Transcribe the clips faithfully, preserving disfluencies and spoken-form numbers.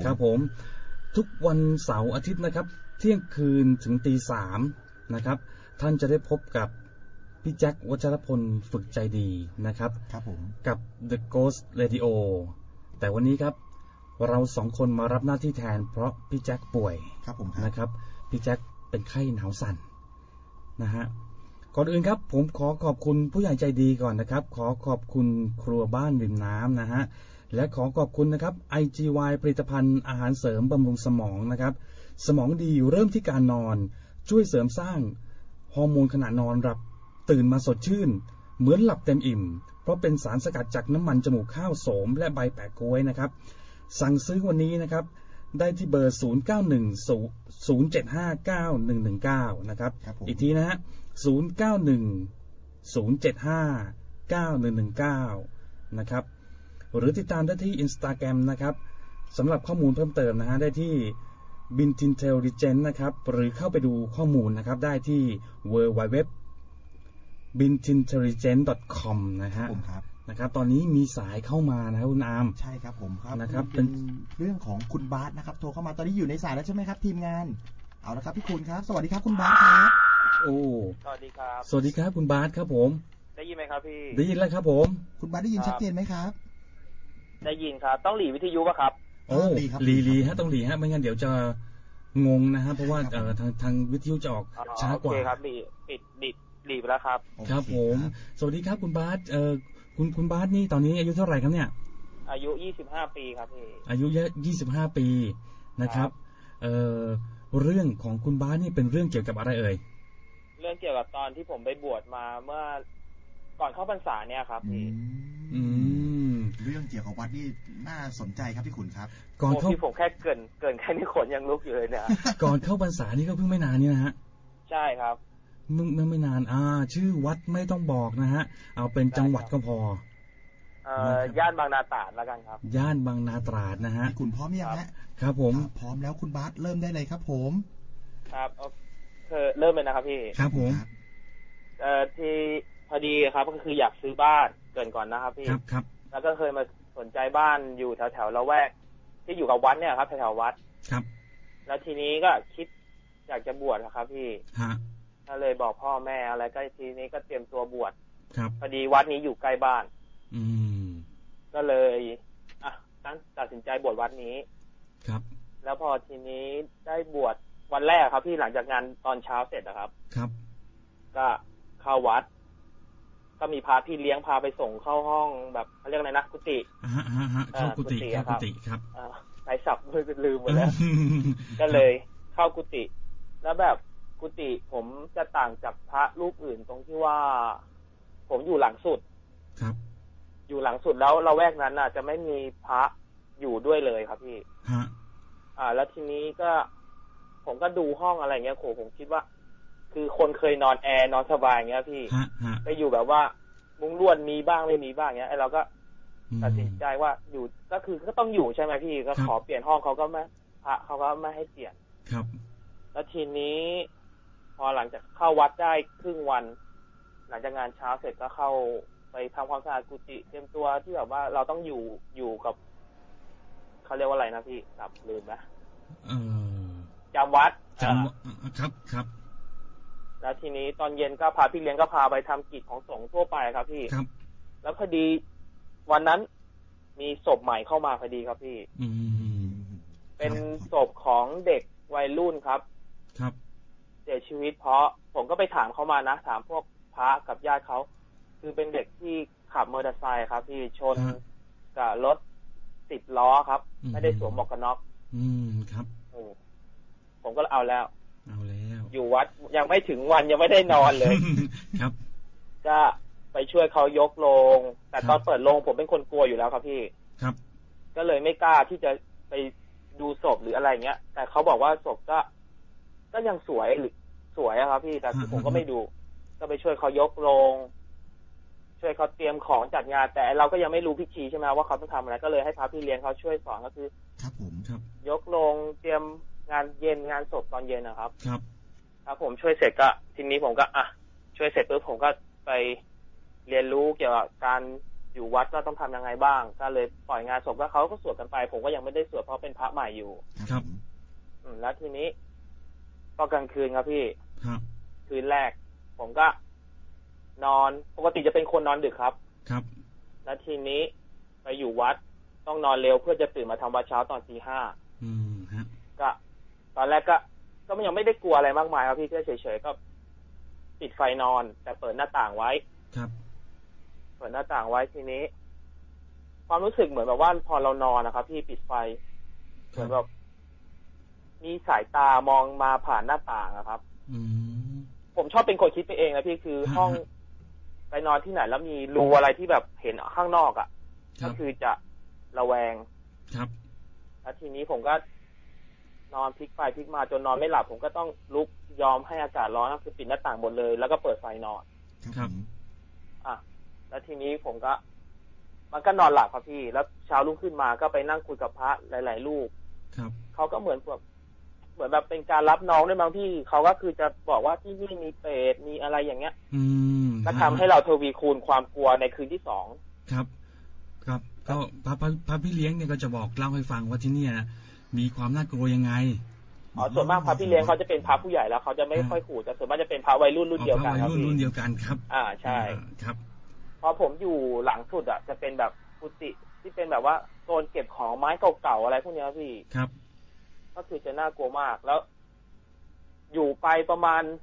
ครับผมทุกวันเสาร์อาทิตย์นะครับเที่ยงคืนถึงตีสามนะครับท่านจะได้พบกับพี่แจ็ควัชรพลฝึกใจดีนะครับครับผมกับ The Ghost Radio แต่วันนี้ครับเราสองคนมารับหน้าที่แทนเพราะพี่แจ็คป่วยครับผมนะครับพี่แจ็คเป็นไข้หนาวสั่นนะฮะก่อนอื่นครับผมขอขอบคุณผู้ใหญ่ใจดีก่อนนะครับขอขอบคุณครัวบ้านริมน้ำนะฮะและขอขอบคุณนะครับ ไอ จี วาย ผลิตภัณฑ์อาหารเสริมบำรุงสมองนะครับสมองดีเริ่มที่การนอนช่วยเสริมสร้างฮอร์โมนขณะนอนหลับตื่นมาสดชื่นเหมือนหลับเต็มอิ่มเพราะเป็นสารสกัดจากน้ำมันจมูกข้าวโสมและใบแปะก๊วยนะครับสั่งซื้อวันนี้นะครับได้ที่เบอร์ศูนย์ เก้า หนึ่ง ศูนย์ เจ็ด ห้า เก้า หนึ่ง หนึ่ง เก้านะครับอีกทีนะฮะศูนย์ เก้า หนึ่ง ศูนย์ เจ็ด ห้า เก้า หนึ่ง หนึ่ง เก้านะครับหรือติดตามได้ที่ Instagram นะครับสำหรับข้อมูลเพิ่มเติมนะฮะได้ที่ Bintintelligent นะครับหรือเข้าไปดูข้อมูลนะครับได้ที่ ดับเบิลยู ดับเบิลยู ดับเบิลยู ดอท บินทินเทลลิเจนต์ ดอท คอม นะฮะนะครับตอนนี้มีสายเข้ามานะครับคุณอามใช่ครับผมครับนะครับเป็นเรื่องของคุณบาสนะครับโทรเข้ามาตอนนี้อยู่ในสายแล้วใช่ไหมครับทีมงานเอาละครับพี่คุณครับสวัสดีครับคุณบาสครับโอ้สวัสดีครับสวัสดีครับคุณบาสครับผมได้ยินไหมครับพี่ได้ยินแล้วครับผมคุณบาสได้ยินชัดเจนไหมครับได้ยินครับต้องหลีวิทยุป่ะครับโอ้หลีหลีฮะต้องหลีฮะไม่งั้นเดี๋ยวจะงงนะฮะเพราะว่าเอ่อทางทางวิทยุจะออกช้ากว่าโอเคครับหลีปิดปิดหลีไปแล้วครับครับผมสวัสดีครับคุณบาสเอ่อคุณคุณบาสนี่ตอนนี้อายุเท่าไหร่ครับเนี่ยอายุยี่สิบห้าปีครับพี่อายุยี่สิบห้าปีนะครับเอ่อเรื่องของคุณบาสนี่เป็นเรื่องเกี่ยวกับอะไรเอ่ยเรื่องเกี่ยวกับตอนที่ผมไปบวชมาเมื่อก่อนเข้าพรรษาเนี่ยครับพี่อืมเรื่องเกี่ยวกับวัดนี่น่าสนใจครับพี่ขุนครับก่อนเข้าพี่ผมแค่เกินเกินแค่นี้ขนยังลุกอยู่เลยเนี่ยก่อนเข้าพรรษานี่ก็เพิ่งไม่นานนี่นะฮะใช่ครับเมื่อเมื่อไม่นานอ่าชื่อวัดไม่ต้องบอกนะฮะเอาเป็นจังหวัดก็พอเอ่อย่านบางนาตราดแล้วกันครับย่านบางนาตราดนะฮะคุณพร้อมยังฮะครับผมพร้อมแล้วคุณบาสเริ่มได้เลยครับผมครับคือเริ่มเลยนะครับพี่ครับผมเอ่อที่พอดีครับก็คืออยากซื้อบ้านเกินก่อนนะครับพี่ครับครับแล้วก็เคยมาสนใจบ้านอยู่แถวแถวละแวกที่อยู่กับวัดเนี่ยครับแถวแถววัดครับแล้วทีนี้ก็คิดอยากจะบวชนะครับพี่ฮะก็เลยบอกพ่อแม่อะไรก็ทีนี้ก็เตรียมตัวบวชครับพอดีวัดนี้อยู่ใกล้บ้านอืมก็เลยอ่ะตั้งตัดสินใจบวชวัดนี้ครับแล้วพอทีนี้ได้บวชวันแรกครับพี่หลังจากงานตอนเช้าเสร็จนะครับครับก็เข้าวัดก็มีพาพี่เลี้ยงพาไปส่งเข้าห้องแบบเขาเรียกอะไรนะกุฏิฮะฮะฮะเข้ากุฏิเข้ากุฏิครับอ่าใช้ศัพท์ลืมหมดแล้วก็เลยเข้ากุฏิแล้วแบบกุฏิผมจะต่างจากพระรูปอื่นตรงที่ว่าผมอยู่หลังสุดครับอยู่หลังสุดแล้วละแวกนั้นน่ะจะไม่มีพระอยู่ด้วยเลยครับพี่ฮะอ่าแล้วทีนี้ก็ผมก็ดูห้องอะไรเงี้ยโหผมคิดว่าคือคนเคยนอนแอร์นอนสบายเงี้ยพี่ไปอยู่แบบว่ามุ้งลวดมีบ้างไม่มีบ้างเงี้ยไอ้เราก็ตัดสินใจว่าอยู่ก็คือก็ต้องอยู่ใช่ไหมพี่ก็ขอเปลี่ยนห้องเขาก็ไม่พระเขาก็ไม่ให้เปลี่ยนครับแล้วทีนี้พอหลังจากเข้าวัดได้ครึ่งวันหลังจากงานเช้าเสร็จก็เข้าไปทำความสะอาดกุฏิเตรียมตัวที่แบบว่าเราต้องอยู่อยู่กับเขาเรียกว่าอะไรนะพี่ครับลืมนะจำวัดจำครับครับแล้วทีนี้ตอนเย็นก็พาพี่เลี้ยงก็พาไปทำกิจของสงฆ์ทั่วไปครับพี่ครับแล้วพอดีวันนั้นมีศพใหม่เข้ามาพอดีครับพี่เป็นศพของเด็กวัยรุ่นครับครับเสียชีวิตเพราะผมก็ไปถามเขามานะถามพวกพระกับญาติเขาคือเป็นเด็กที่ขับมอเตอร์ไซค์ครับพี่ชนกับรถสิบล้อครับไม่ได้สวมหมวกกันน็อกอืมครับผมก็เอาแล้วเอาแล้วอยู่วัดยังไม่ถึงวันยังไม่ได้นอนเลยครับก็ไปช่วยเขายกโลงแต่ตอนเปิดโลงผมเป็นคนกลัวอยู่แล้วครับพี่ครับก็เลยไม่กล้าที่จะไปดูศพหรืออะไรเงี้ยแต่เขาบอกว่าศพก็ก็ยังสวยหรือสวยอะครับพี่แต่ผมก็ไม่ดูก็ไปช่วยเขายกโลงช่วยเขาเตรียมของจัดงานแต่เราก็ยังไม่รู้พิธีใช่ไหมว่าเขาต้องทำอะไรก็เลยให้พระพี่เลี้ยงเขาช่วยสอนก็คือครับผมครับยกโลงเตรียมงานเย็นงานศพตอนเย็นนะครับครับครับผมช่วยเสร็จก็ทีนี้ผมก็อ่ะช่วยเสร็จปุ๊บผมก็ไปเรียนรู้เกี่ยวกับการอยู่วัดก็ต้องทำยังไงบ้างก็เลยปล่อยงานศพก็เขาก็สวดกันไปผมก็ยังไม่ได้สวดเพราะเป็นพระใหม่อยู่ครับอืมแล้วทีนี้พอกลางคืนครับพี่ครับคืนแรกผมก็นอนปกติจะเป็นคนนอนดึกครับครับแล้วทีนี้ไปอยู่วัดต้องนอนเร็วเพื่อจะตื่นมาทำวัดเช้าตอนตีห้าอืมฮะก็ตอนแรกก็ก็ยังไม่ได้กลัวอะไรมากมายครับพี่แค่เฉยๆก็ปิดไฟนอนแต่เปิดหน้าต่างไว้ครับเปิดหน้าต่างไว้ทีนี้ความรู้สึกเหมือนแบบว่าพอเรานอนนะครับพี่ปิดไฟเหมือนแบบมีสายตามองมาผ่านหน้าต่างนะครับอืมผมชอบเป็นคนคิดไปเองนะพี่คือห้องไปนอนที่ไหนแล้วมีรูอะไรที่แบบเห็นข้างนอกอ่ะก็คือจะระแวงครับแล้วทีนี้ผมก็นอนพลิกไปพลิกมาจนนอนไม่หลับผมก็ต้องลุกยอมให้อากาศร้อนก็คือปิดหน้าต่างหมดเลยแล้วก็เปิดไฟนอนครับอ่ะแล้วทีนี้ผมก็มันก็นอนหลับครับพี่แล้วเช้ารุ่งขึ้นมาก็ไปนั่งคุยกับพระหลายๆรูปครับเขาก็เหมือนแบบเหมือนแบบเป็นการรับน้องด้วยบางที่เขาก็คือจะบอกว่าที่นี่มีเปรตมีอะไรอย่างเงี้ยอืมก็ทำให้เราทวีคูณความกลัวในคืนที่สองครับครับก็พระพระพี่เลี้ยงเนี่ยก็จะบอกเล่าให้ฟังว่าที่นี่นะมีความน่ากลัวยังไงอ๋อส่วนมากพระพี่เลี้ยงเขาจะเป็นพระผู้ใหญ่แล้วเขาจะไม่ค่อยขู่แต่ส่วนมากจะเป็นพระวัยรุ่นรุ่นเดียวกันครับรุ่นรุ่นเดียวกันครับอ่าใช่ครับพอผมอยู่หลังสุดอ่ะจะเป็นแบบกุฏิที่เป็นแบบว่าโซนเก็บของไม้เก่าๆอะไรพวกนี้พี่ครับก็คือจะน่ากลัวมากแล้วอยู่ไปประมาณ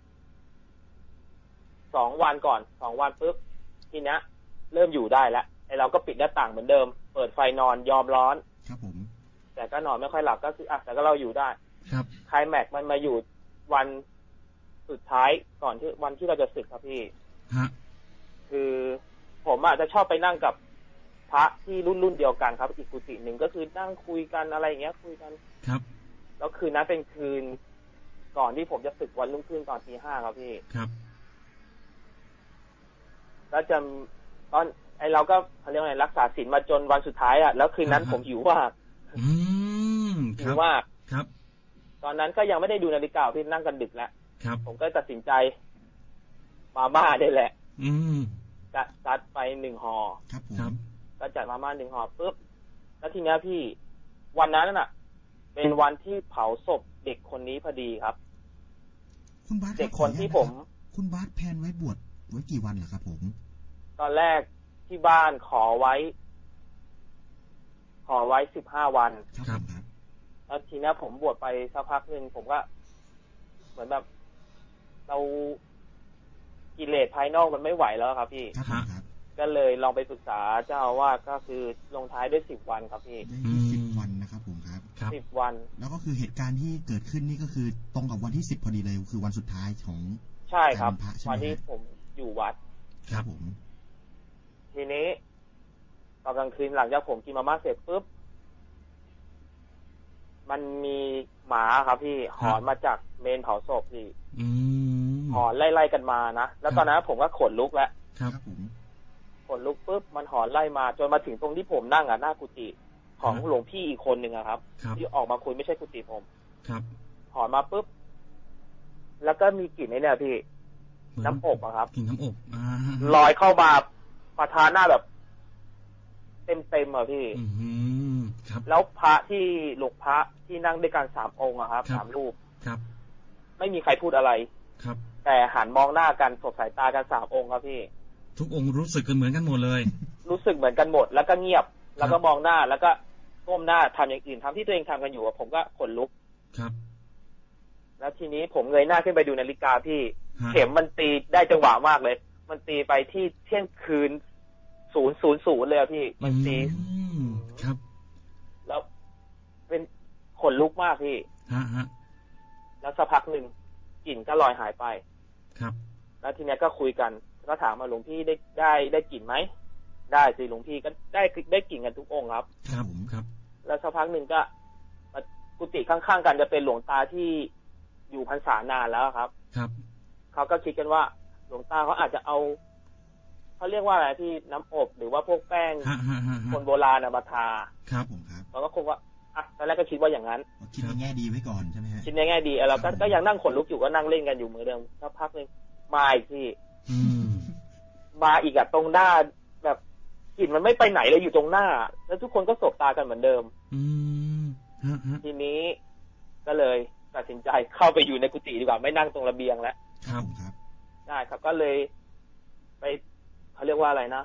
สองวันก่อนสองวันปุ๊บทีนี้เริ่มอยู่ได้แล้วไอเราก็ปิดหน้าต่างเหมือนเดิมเปิดไฟนอนยอมร้อนครับผมแต่ก็นอนไม่ค่อยหลับก็คืออ่ะแต่ก็เราอยู่ได้ครับไคลแม็กซ์มันมาอยู่วันสุดท้ายก่อนที่วันที่เราจะสึกครับพี่ฮะคือผมอาจจะชอบไปนั่งกับพระที่รุ่นรุ่นเดียวกันครับอีกกุฏิหนึ่งก็คือนั่งคุยกันอะไรอย่างเงี้ยคุยกันครับแล้วคืนนั้นเป็นคืนก่อนที่ผมจะสึกวันรุ่งขึ้นตอนตีห้าครับพี่ครับแล้วจะตอนไอเราก็เขาเรียกว่าไงรักษาศีลมาจนวันสุดท้ายอ่ะแล้วคืนนั้นผมหิวมากอืมหิวมากครับตอนนั้นก็ยังไม่ได้ดูนาฬิกาพี่นั่งกันดึกแล้วครับผมก็ตัดสินใจมาม่าได้แหละอืมก็ซัดไปหนึ่งห่อครับครับก็จัดมาม่าหนึ่งห่อปุ๊บแล้วทีนี้พี่วันนั้นน่ะเป็นวันที่เผาศพเด็กคนนี้พอดีครับคุณบาสเด็กคนที่ผมคุณบาสแพนไว้บวชไว้กี่วันเหรอครับผมตอนแรกที่บ้านขอไว้ขอไว้สิบห้าวันครับแล้วทีนี้ผมบวชไปสักพักหนึ่งผมก็เหมือนแบบเรากิเลสภายนอกมันไม่ไหวแล้วครับพี่ก็เลยลองไปปรึกษาเจ้าอาวาสก็คือลงท้ายด้วยสิบวันครับพี่สิบวันนะครับผมครับสิบวันแล้วก็คือเหตุการณ์ที่เกิดขึ้นนี่ก็คือตรงกับวันที่สิบพอดีเลยคือวันสุดท้ายของใช่ครับวันที่ผมอยู่วัดครับผมทีนี้ตอนกลางคืนหลังจากผมกินมาม่าเสร็จปุ๊บมันมีหมาครับพี่หอนมาจากเมนเผาศพพี่หอนไล่ๆกันมานะแล้วตอนนั้นผมก็ขนลุกแล้วครับขนลุกปุ๊บมันหอนไล่มาจนมาถึงตรงที่ผมนั่งอ่ะหน้ากุฏิของหลวงพี่อีกคนหนึ่งอะครับที่ออกมาคุยไม่ใช่กุฏิผมครับหอนมาปุ๊บแล้วก็มีกลิ่นไอ้เนี่ยพี่น้ำอบอะครับกลิ่นน้ำอบลอยเข้ามาปะทะหน้าแบบเต็มๆอะพี่แล้วพระที่หลวงพระที่นั่งด้วยกันสามองค์อะครับสามรูปครับไม่มีใครพูดอะไรครับแต่หันมองหน้ากันสบสายตากันสามองค์ครับพี่ทุกองค์รู้สึกกันเหมือนกันหมดเลยรู้สึกเหมือนกันหมดแล้วก็เงียบแล้วก็มองหน้าแล้วก็ก้มหน้าทำอย่างอื่นทำที่ตัวเองทำกันอยู่ผมก็ขนลุกครับแล้วทีนี้ผมเงยหน้าขึ้นไปดูนาฬิกาพี่เข็มมันตีได้จังหวะมากเลยมันตีไปที่เที่ยงคืนศูนย์ศูนย์ศูนย์เลยพี่มันตีครับแล้วเป็นขนลุกมากพี่ฮะฮะแล้วสักพักหนึ่งกลิ่นก็ลอยหายไปครับแล้วทีนี้ก็คุยกันก็ถามมาหลวงพี่ได้ได้ได้กลิ่นไหมได้สิหลวงพี่ก็ได้ได้กลิ่นกันทุกองค์ครับครับครับแล้วสักพักหนึ่งก็กุฏิข้างๆกันจะเป็นหลวงตาที่อยู่พรรษานานแล้วครับครับเขาก็คิดกันว่าหลวงตาเขาอาจจะเอาเขาเรียกว่าอะไรที่น้ำอบหรือว่าพวกแป้งคนโบราณมาทาครับผมครับเราก็คงว่าอ่ะตอนแรกก็คิดว่าอย่างนั้นคิดในแง่ดีไว้ก่อนใช่ไหมฮะคิดในแง่ดีเราก็ก็ยังนั่งขนลุกอยู่ก็นั่งเล่นกันอยู่เหมือนเดิมสักพักนึงมาอีกที่มาอีกอะตรงหน้าแบบกลิ่นมันไม่ไปไหนเลยอยู่ตรงหน้าแล้วทุกคนก็สบตากันเหมือนเดิมอืมทีนี้ก็เลยตัดสินใจเข้าไปอยู่ในกุฏิดีกว่าไม่นั่งตรงระเบียงแล้วครับครับได้ครับก็เลยไปเขาเรียกว่าอะไรนะ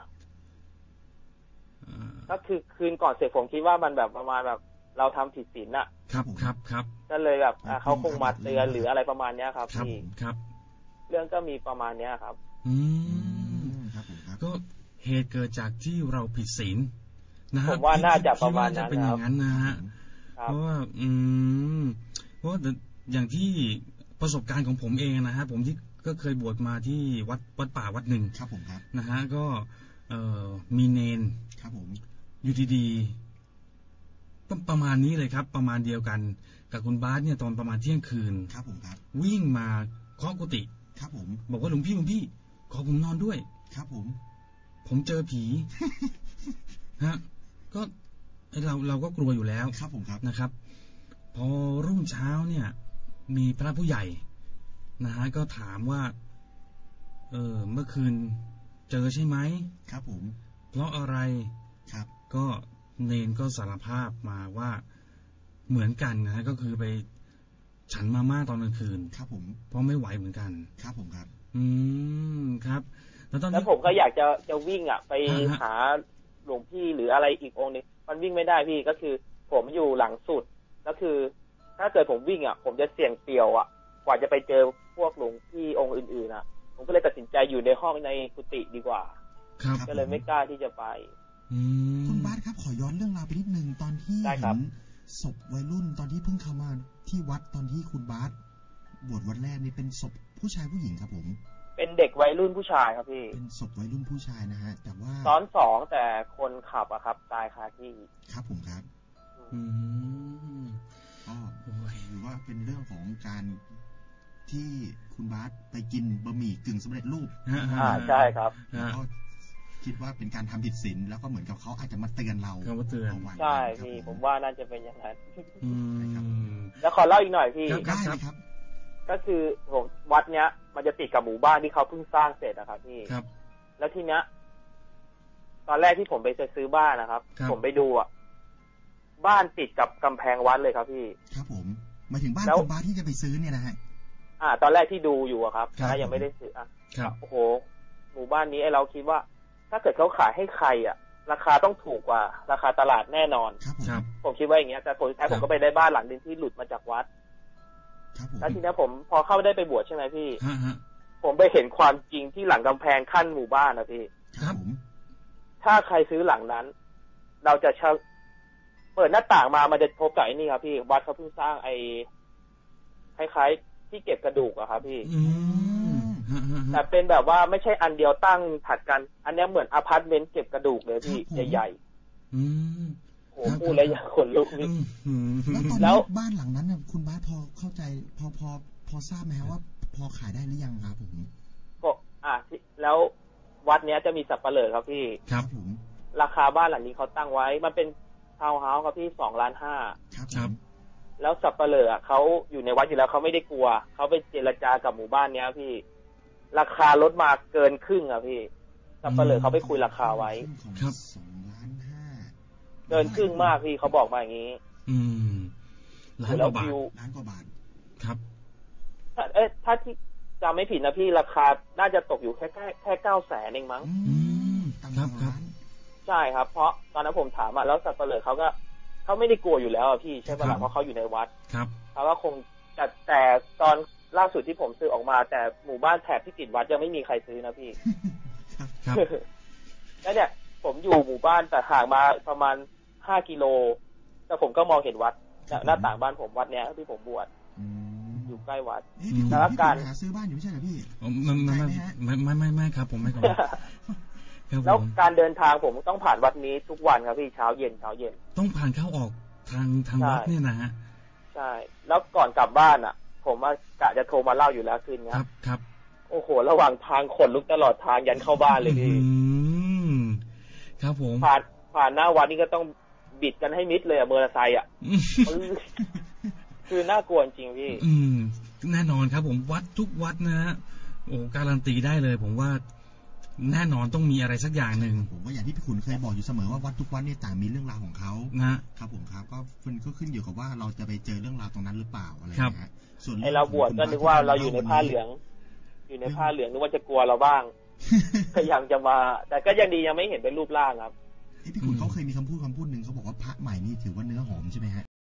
ก็คือคืนก่อนเสร็จผมคิดว่ามันแบบประมาณแบบเราทำผิดศีลน่ะครับครับครับก็เลยแบบเขาคงมาเตือนหรืออะไรประมาณเนี้ยครับพี่ครับเรื่องก็มีประมาณเนี้ยครับอืมครับผมครับก็เหตุเกิดจากที่เราผิดศีลนะฮะผมว่าน่าจะประมาณนั้นเป็นอย่างนั้นนะฮะเพราะว่าอืมเพราะอย่างที่ประสบการณ์ของผมเองนะฮะผมที่ก็เคยบวชมาที่วัดวัดป่าวัดหนึ่งครับผมครับนะฮะก็เอ่อมีเนนครับผมอยู่ดีๆประมาณนี้เลยครับประมาณเดียวกันกับคุณบาสเนี่ยตอนประมาณเที่ยงคืนครับผมครับวิ่งมาเคาะกุฏิครับผมบอกว่าหลวงพี่หลวงพี่ขอผมนอนด้วยครับผมผมเจอผีฮะก็เราเราก็กลัวอยู่แล้วครับผมครับนะครับพอรุ่งเช้าเนี่ยมีพระผู้ใหญ่นะฮะก็ถามว่าเออเมื่อคืนเจอใช่ไหมครับผมเพราะอะไรครับก็เนนก็สารภาพมาว่าเหมือนกันนะฮะก็คือไปฉันมาม่าตอนกลางคืนครับผมเพราะไม่ไหวเหมือนกันครับผมครับอืมครับแล้วตอนนี้แล้วผมก็อยากจะจะวิ่งอ่ะไปหาหลวงพี่หรืออะไรอีกองค์นึงมันวิ่งไม่ได้พี่ก็คือผมอยู่หลังสุดก็คือถ้าเกิดผมวิ่งอ่ะผมจะเสี่ยงเปลี่ยวอ่ะกว่าจะไปเจอพวกหลวงพี่องค์อื่นๆอ่ะผมก็เลยตัดสินใจอยู่ในห้องในกุฏิดีกว่าก็เลยไม่กล้าที่จะไปคุณบาสครับขอย้อนเรื่องราวไปนิดนึงตอนที่เห็นศพวัยรุ่นตอนที่เพิ่งเข้ามาที่วัดตอนที่คุณบาสบวชวันแรกนี่เป็นศพผู้ชายผู้หญิงครับผมเป็นเด็กวัยรุ่นผู้ชายครับพี่เป็นศพวัยรุ่นผู้ชายนะฮะแต่ว่าซ้อนสองแต่คนขับอะครับตายคาที่ครับผมครับอืมก็หรือว่าเป็นเรื่องของการที่คุณบาสไปกินบะหมี่กึ่งสำเร็จรูปอ่าใช่ครับแล้วก็คิดว่าเป็นการทำผิดศีลแล้วก็เหมือนกับเขาอาจจะมาเตือนเราเขามาเตือนใช่พี่ผมว่าน่าจะเป็นอย่างนั้นแล้วขอเล่าอีกหน่อยพี่ได้ครับก็คือผมวัดเนี้ยมันจะติดกับหมู่บ้านที่เขาเพิ่งสร้างเสร็จนะครับพี่ครับแล้วทีเนี้ยตอนแรกที่ผมไปซื้อบ้านนะครับผมไปดูอ่ะบ้านติดกับกำแพงวัดเลยครับพี่ครับผมมาถึงบ้านคุณบ้านที่จะไปซื้อเนี่ยนะฮะอ่าตอนแรกที่ดูอยู่อะครับถ้ายังไม่ได้ซื้ออ่ะโอ้โหหมู่บ้านนี้ไอ้เราคิดว่าถ้าเกิดเขาขายให้ใครอ่ะราคาต้องถูกกว่าราคาตลาดแน่นอนครับผมคิดว่าอย่างเงี้ยแต่ผลสุดท้ายผมก็ไปได้บ้านหลังนึงที่หลุดมาจากวัดแล้วทีนี้ผมพอเข้าได้ไปบวชใช่ไหมพี่ผมไปเห็นความจริงที่หลังกำแพงขั้นหมู่บ้านนะพี่ครับถ้าใครซื้อหลังนั้นเราจะเปิดหน้าต่างมามันจะพบกับไอ้นี่ครับพี่วัดเขาเพิ่งสร้างไอ้คล้ายๆที่เก็บกระดูกอะครับพี่แต่เป็นแบบว่าไม่ใช่อันเดียวตั้งถัดกันอันนี้เหมือนอพาร์ตเมนต์เก็บกระดูกเลยพี่ใหญ่ๆโอ้พูดแล้วอยากขนลุกนี่แล้วบ้านหลังนั้นเนี่ยคุณบ้าพอเข้าใจพอพอพอทราบไหมว่าพอขายได้หรือยังครับผมก็อ่ะแล้ววัดเนี้ยจะมีสับปะเหร่อครับพี่ครับผมราคาบ้านหลังนี้เขาตั้งไว้มันเป็นทาวน์เฮาส์ครับพี่สองล้านห้าครับแล้วสับปะเหร่อเขาอยู่ในวัดอยู่แล้วเขาไม่ได้กลัวเขาไปเจรจากับหมู่บ้านเนี้ยพี่ราคาลดมาเกินครึ่งอ่ะพี่สับปะเหร่อเขาไปคุยราคาไว้ครับสองล้านห้าเกินครึ่งมากพี่เขาบอกมาอย่างนี้อืมล้านกว่าบาทล้านกว่าบาทครับเอ๊ะถ้าที่จำไม่ผิดนะพี่ราคาน่าจะตกอยู่แค่แค่แค่เก้าแสนเองมั้งครับครับใช่ครับเพราะตอนนั้นผมถามอ่ะแล้วสับปะเหร่อเขาก็เขาไม่ได้กลัวอยู่แล้วพี่ใช่ป่ะเพราะเขาอยู่ในวัดครับเขาก็คงแต่แต่ตอนล่าสุดที่ผมซื้อออกมาแต่หมู่บ้านแถบที่ติดวัดยังไม่มีใครซื้อนะพี่ครับแล้วเนี่ยผมอยู่หมู่บ้านแต่ห่างมาประมาณห้ากิโลแต่ผมก็มองเห็นวัดหน้าต่างบ้านผมวัดเนี้ยที่ผมบวชอยู่ใกล้วัดแล้วการหาซื้อบ้านอยู่ไม่ใช่เหรอพี่ไม่ไม่ไม่ไม่ไม่ไม่ครับผมไม่ครับแล้วการเดินทางผมต้องผ่านวัดนี้ทุกวันครับพี่เช้าเย็นเช้าเย็นต้องผ่านเข้าออกทางทางวัดเนี่ยนะฮะใช่แล้วก่อนกลับบ้านอ่ะผมว่ากะจะโทรมาเล่าอยู่แล้วคืนนี้ครับครับโอ้โหระหว่างทางขนลุกตลอดทางยันเข้าบ้านเลยพี่ครับผมผ่านผ่านหน้าวัดนี่ก็ต้องบิดกันให้มิดเลยอะมอเตอร์ไซค์อะคือน่ากลัวจริงพี่อืมแน่นอนครับผมวัดทุกวัดนะฮะโอ้การันตีได้เลยผมว่าแน่นอนต้องมีอะไรสักอย่างหนึ่งผมก็อย่างที่พี่ขุนเคยบอกอยู่เสมอว่าวัดทุกวัดเนี่ยต่างมีเรื่องราวของเขานะครับผมครับก็มันก็ขึ้นอยู่กับว่าเราจะไปเจอเรื่องราวตรงนั้นหรือเปล่าอะไรอย่างเงี้ยส่วนไอเราบวชก็นึกว่าเราอยู่ในผ้าเหลืองอยู่ในผ้าเหลืองนึกว่าจะกลัวเราบ้างพยายามจะมาแต่ก็ยังดียังไม่เห็นเป็นรูปร่างครับพี่ขุนเขาเคยมีคำพูดคำพูดหนึ่งเขาบอกว่าพระใหม่นี่ถือว่าเนื้อหอมใช่ไหมฮะ